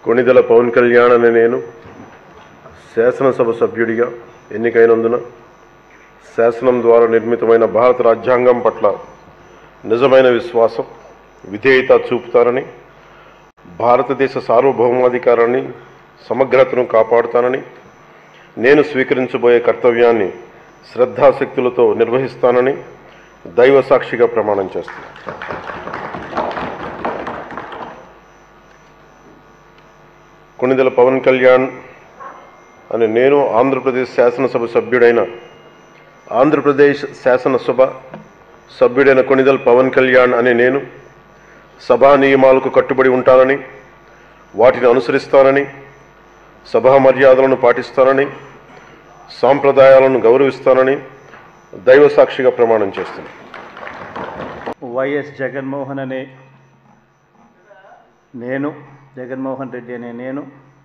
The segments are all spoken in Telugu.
కొణిదెల పవన్ కళ్యాణ్ అనే నేను శాసనసభ సభ్యుడిగా ఎన్నికైనందున శాసనం ద్వారా నిర్మితమైన భారత రాజ్యాంగం పట్ల నిజమైన విశ్వాసం, విధేయత చూపుతానని, భారతదేశ సార్వభౌమాధికారాన్ని, సమగ్రతను కాపాడుతానని, నేను స్వీకరించబోయే కర్తవ్యాన్ని శ్రద్ధాశక్తులతో నిర్వహిస్తానని దైవ సాక్షిగా ప్రమాణం చేస్తున్నాను. కొణిదెల పవన్ కళ్యాణ్ అని నేను ఆంధ్రప్రదేశ్ శాసనసభ సభ్యుడైన ఆంధ్రప్రదేశ్ శాసనసభ సభ్యుడైన కొణిదెల పవన్ కళ్యాణ్ అని నేను సభా నియమాలకు కట్టుబడి ఉంటానని, వాటిని అనుసరిస్తానని, సభా మర్యాదలను పాటిస్తానని, సాంప్రదాయాలను గౌరవిస్తానని దైవ సాక్షిగా ప్రమాణం చేస్తున్నాను. వైఎస్ జగన్మోహన్ అనే నేను, జగన్మోహన్ రెడ్డి అనే నేను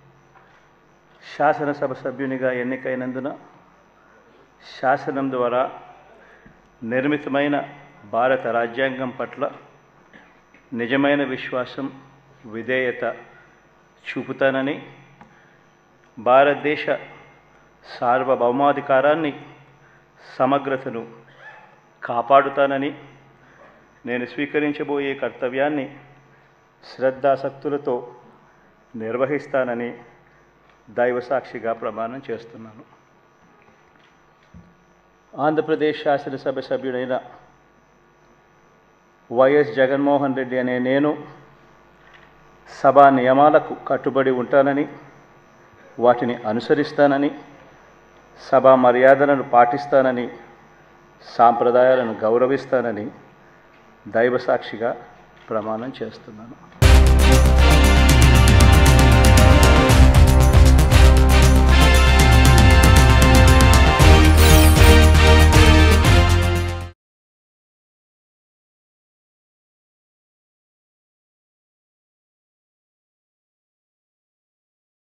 శాసనసభ సభ్యునిగా ఎన్నికైనందున శాసనం ద్వారా నిర్మితమైన భారత రాజ్యాంగం పట్ల నిజమైన విశ్వాసం, విధేయత చూపుతానని, భారతదేశ సార్వభౌమాధికారాన్ని, సమగ్రతను కాపాడుతానని, నేను స్వీకరించబోయే కర్తవ్యాన్ని శ్రద్ధాశక్తులతో నిర్వహిస్తానని దైవ సాక్షిగా ప్రమాణం చేస్తున్నాను. ఆంధ్రప్రదేశ్ శాసనసభ సభ్యుడైన వైఎస్ జగన్మోహన్ రెడ్డి అనే నేను సభా నియమాలకు కట్టుబడి ఉంటానని, వాటిని అనుసరిస్తానని, సభా మర్యాదలను పాటిస్తానని, సాంప్రదాయాలను గౌరవిస్తానని దైవ సాక్షిగా ప్రమాణం చేస్తున్నాను.